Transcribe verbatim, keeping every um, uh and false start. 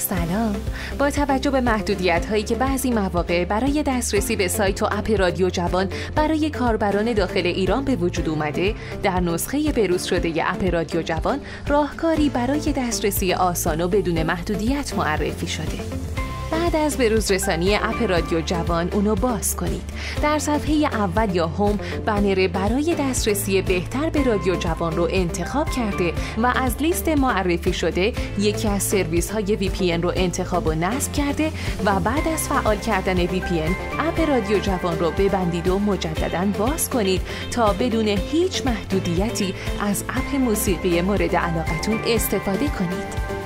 سلام. با توجه به محدودیت‌هایی که بعضی مواقع برای دسترسی به سایت و اپ رادیو جوان برای کاربران داخل ایران به وجود اومده، در نسخه بروز شده اپ رادیو جوان راهکاری برای دسترسی آسان و بدون محدودیت معرفی شده. بعد از بروز رسانی اپ رادیو جوان اونو باز کنید. در صفحه اول یا هوم بنر برای دسترسی بهتر به رادیو جوان رو انتخاب کرده و از لیست معرفی شده یکی از سرویس های وی پی ان رو انتخاب و نصب کرده و بعد از فعال کردن وی پی ان اپ رادیو جوان رو ببندید و مجدداً باز کنید تا بدون هیچ محدودیتی از اپ موسیقی مورد علاقتون استفاده کنید.